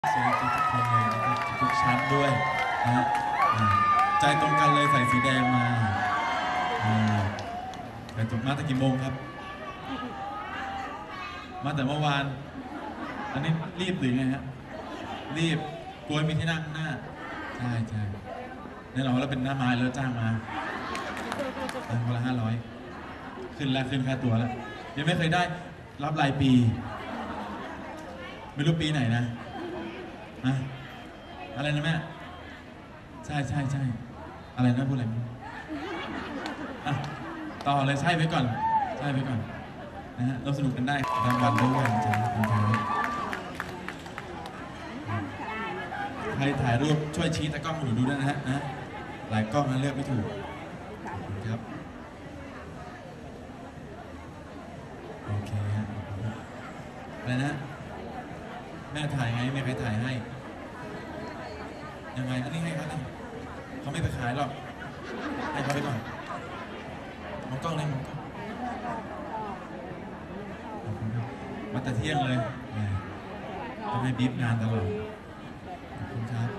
สวัสดีทุกคนเลยนะครับทุกชั้นด้วยนะใจตรงกันเลยใส่สีแดงมาแต่ตกมาตั้งกี่โมงครับมาแต่เมื่อวานอันนี้รีบหรือไงฮะรีบกลัวมีที่นั่งหน้าใช่แน่นอนแล้วเป็นหน้าไม้แล้วจ้างมาคนละ500ขึ้นแล้วขึ้นค่าตัวแล้วยังไม่เคยได้รับรายปีไม่รู้ปีไหนนะอะไรนะแม่ใช่อะไรนะพูดอะไรต่อเลยใช่ไว้ก่อนนะฮะเราสนุกกันได้รางวัลด้วยใครถ่ายรูปช่วยชี้ตะกล้องหนูดูด้วยนะฮะหลายกล้องนะเลือกไม่ถูกครับโอเคฮะอะไรนะแม่ถ่ายไงไม่ใครถ่ายให้ยังไงอันนี้ให้เขาเนี่ยเขาไม่ไปขายหรอกให้เขาไปก่อนมองกล้องเลยมองกล้องมาแต่เที่ยงเลยต้องให้บีบงานตลอดขอบคุณครับ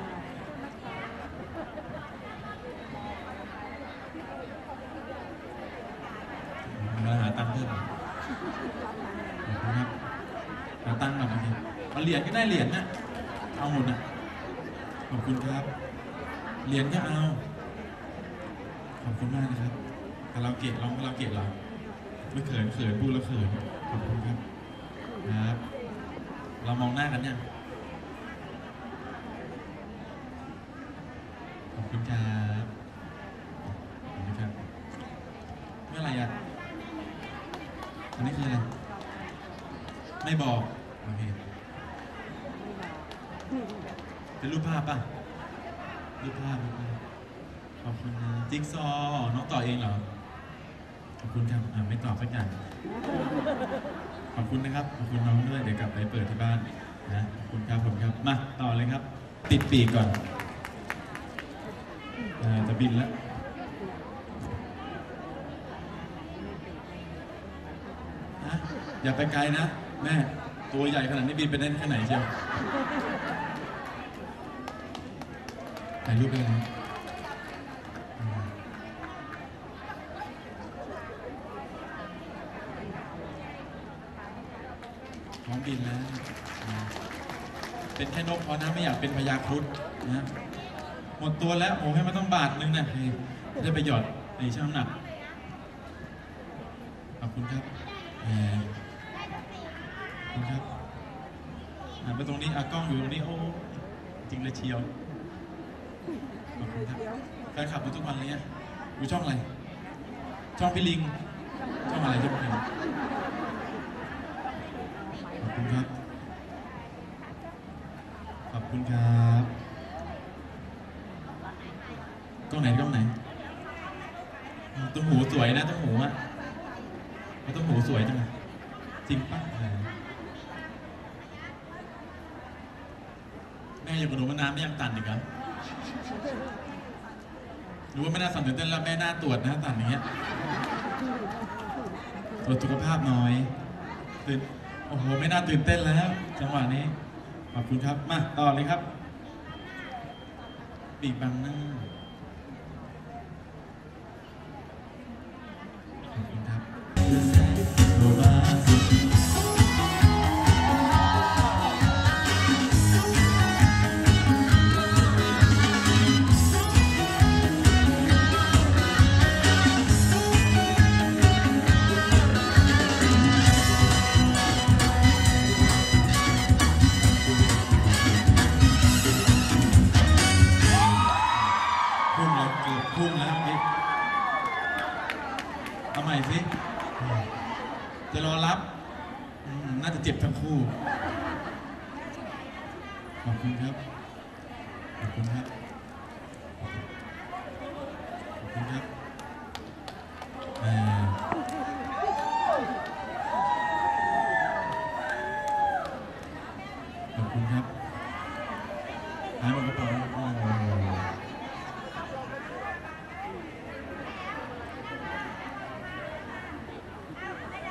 มาหาตังค์เพิ่มขอบคุณครับหาตังค์หน่อยโอเคเอาเหรียญก็ได้เหรียญนะเอาหมดนะขอบคุณครับเหรียญก็เอาขอบคุณมากนะครับคาราโอเกะร้องคาราโอเกะเราไม่เขินพูดแล้วเขินขอบคุณครับครับเรามองหน้ากันยังขอบคุณครับขอบคุณครับเมื่อไหร่อ่ะอันนี้คืออะไรไม่บอกโอเคเป็นรูปภาพป่ะรูปภาพขอบคุณนะจิ๊กซอน้องต่อเองเหรอขอบคุณครับไม่ตอบสักอย่างขอบคุณนะครับขอบคุณน้องด้วยเดี๋ยวกลับไปเปิดที่บ้านนะขอบคุณครับผมครับมาต่อเลยครับติดปีกก่อนจะบินแล้วอย่าไปไกลนะแม่ตัวใหญ่ขนาดนี้บินไปได้แค่ไหนเชียวถ่ายรูปได้ไหมพร้อมบินแล้วเป็นแค่นกพอนะไม่อยากเป็นพญาครุฑนะหมดตัวแล้วโอ้ให้มันต้องบาทนึงนะได้ไปหยอดในช่างน้ำหนักขอบคุณครับขอบคุณครับไปตรงนี้กล้องอยู่ตรงนี้โอ้จริงเลยเชียวขอบคุณครับแฟนคลับดูทุกวันเลยเนี่ยดูช่องอะไรช่องพี่ลิงช่องอะไรช่องพี่ลิงขอบคุณครับขอบคุณครับกล้องไหนต้มหูสวยนะต้มหูอ่ะต้มหูสวยจังจริงปะแม่อยู่กับหนูมานานไม่ยังตันอีกครับหรือว่าไม่น่าสั่นตื่นเต้นแล้วแม่น่าตรวจนะตันอย่างเงี้ยตรวจสุขภาพน้อยตื่นโอ้โหไม่น่าตื่นเต้นแล้วจังหวะนี้ขอบคุณครับมาต่อเลยครับปีกบังหน้าขอบคุณครับพุ่งแล้วพี่เอาใหม่สิจะรอรับน่าจะเจ็บทั้งคู่ขอบคุณครับขอบคุณครับขอบคุณครับขอบคุณครับหายหมดกระเป๋า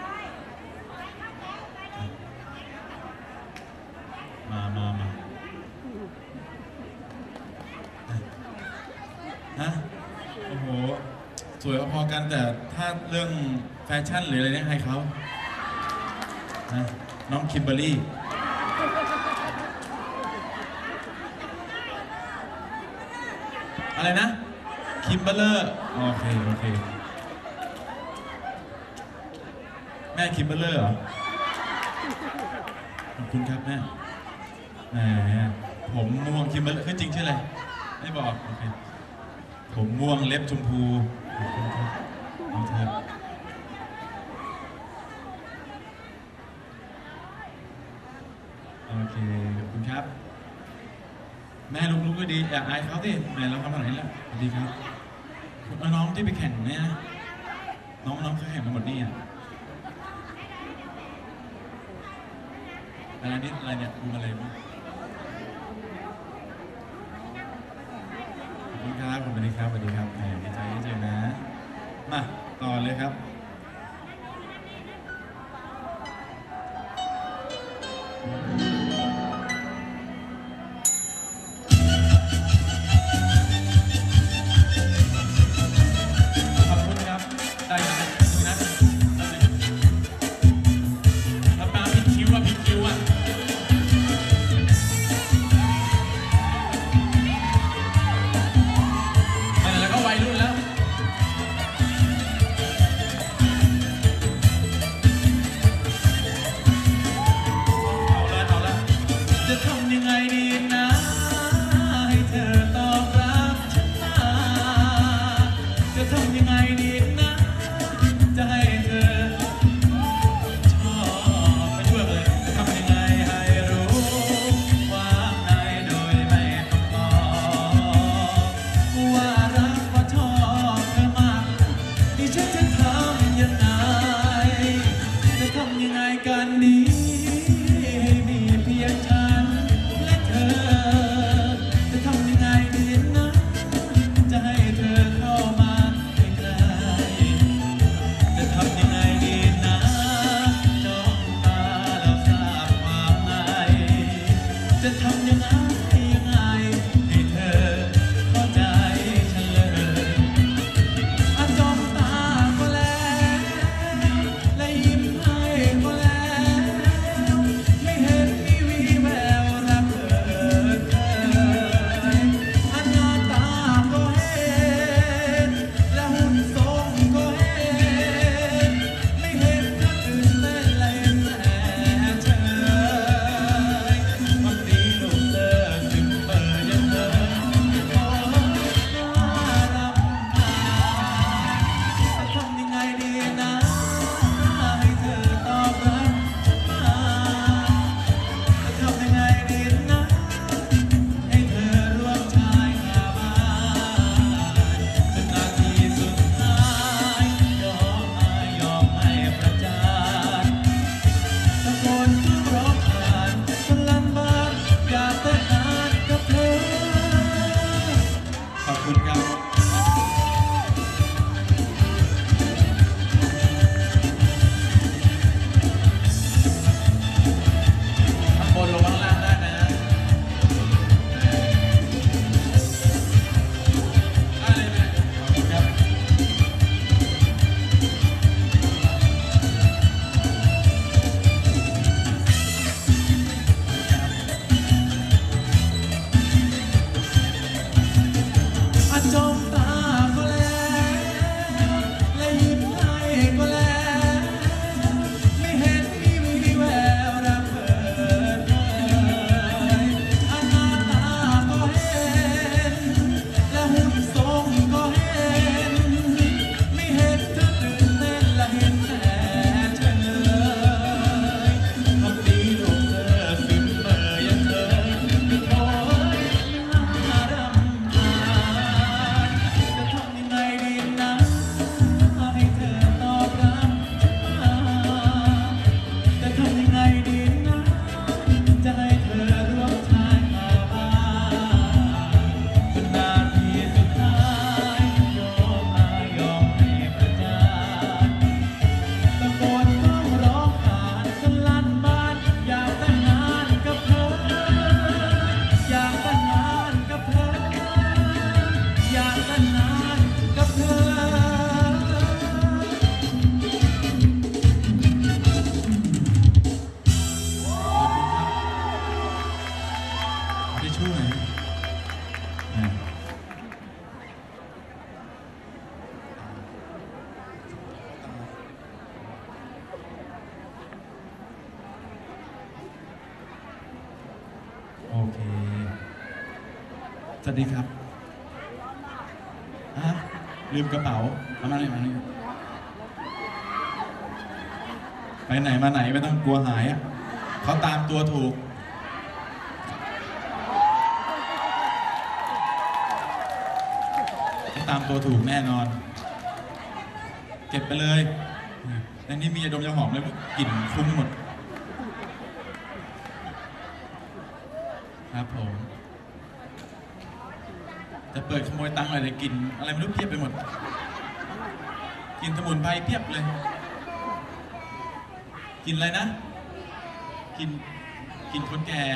มาสวยพอๆกันแต่ถ้าเรื่องแฟชั่นหรืออะไรเนี่ยให้เขานะน้องคิมเบอร์รี่อะไรนะคิมเบอร์เลอร์โอเคโอเคแม่คิมเบอร์เลอร์เหรอขอบคุณครับแม่แหมผมม่วงคิมเบอร์เลอร์คือจริงชื่ออะไรไม่บอกโอเคผมม่วงเล็บชมพูขอบคุณครับน้องเธอโอเคขอบคุณครับแม่ลุกก็ดีอยากอายเขาสิแม่เราทำอะไรนี่แหละดีครับน้องที่ไปแข่งเนี่ยนะน้องเขาแข่งมาหมดนี่อ่ะอะไรนี่อะไรเนี่ยดูอะไรบ้างขอบคุณครับสวัสดีครับสวัสดีครับดีใจที่เจอนะมาต่อเลยครับเทิชชู่หน่อยโอเคสวัสดีครับลืมกระเป๋าเอามาเลยมาเลยไปไหนมาไหนไม่ต้องกลัวหายอ่ะเขาตามตัวถูกตามตัวถูกแน่นอนเก็บไปเลยในนี้มียาดมยาหอมเลยกลิ่นฟุ้งหมดครับผมจะเปิดขโมยตังค์อะไรกินอะไรไม่รู้เพียบไปหมดกินสมุนไพรเพียบเลยกินอะไรนะกินคนแก่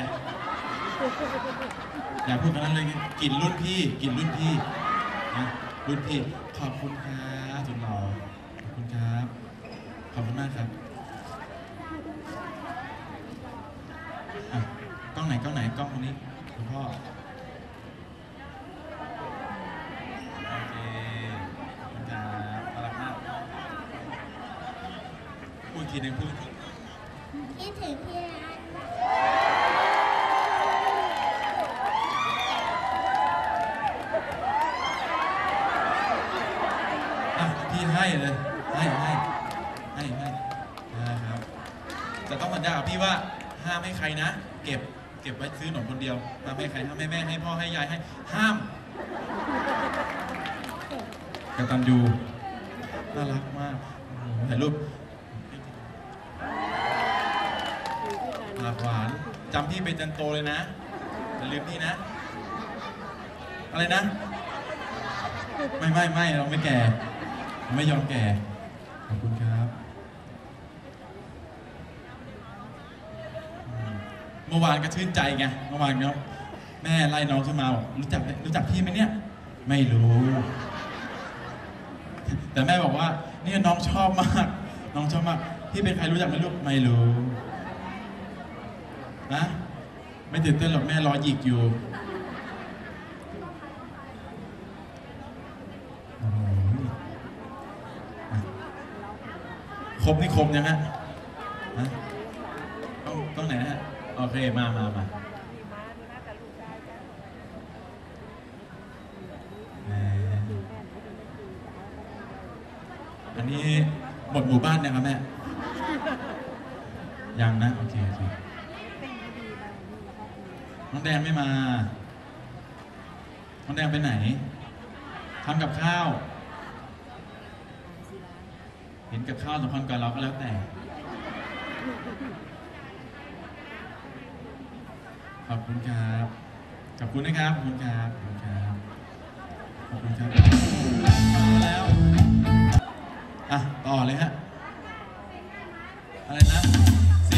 อย่าพูดกันนั้นเลยกินรุ่นพี่กินรุ่นพี่รุ่นพี่ขอบคุณครับสุดหล่อขอบคุณครับขอบคุณมากครับกล้องไหนกล้องคนนี้คุณพ่อโอเคขอบคุณครับน่ารักมากพูดทีนึงพูดคิดถึงพี่รักพี่ให้เลยให้นะครับจะต้องสัญญากับพี่ว่าห้ามให้ใครนะเก็บไว้ซื้อขนมคนเดียวห้ามให้ใครห้ามให้แม่ให้พ่อให้ยายให้ห้ามกตัญญูน่ารักมากถ่ายรูปปากหวานจำพี่เป็นจันโตเลยนะอย่าลืมพี่นะอะไรนะไม่เราไม่แก่ไม่ยอมแก่ขอบคุณครับเมื่อวานก็ชื่นใจไงเมื่อวานเนาะแม่ไล่น้องขึ้นมาบอกรู้จักพี่ไหมเนี่ยไม่รู้แต่แม่บอกว่านี่น้องชอบมากพี่เป็นใครรู้จักไหมลูกไม่รู้นะไม่ตื่นเต้นหรอกแม่รอหยิกอยู่ครบนี่ครบยังฮะต้องไหนนะฮะโอเคมาอันนี้หมดหมู่บ้านนะครับแม่ยังนะโอเคน้องแดงไม่มาน้องแดงไปไหนทำกับข้าวเห็นกับข้าวสำคัญกับเราก็แล้วแต่ขอบคุณครับขอบคุณนะครับขอบคุณครับมาแล้วต่อเลยฮะอะไรนะ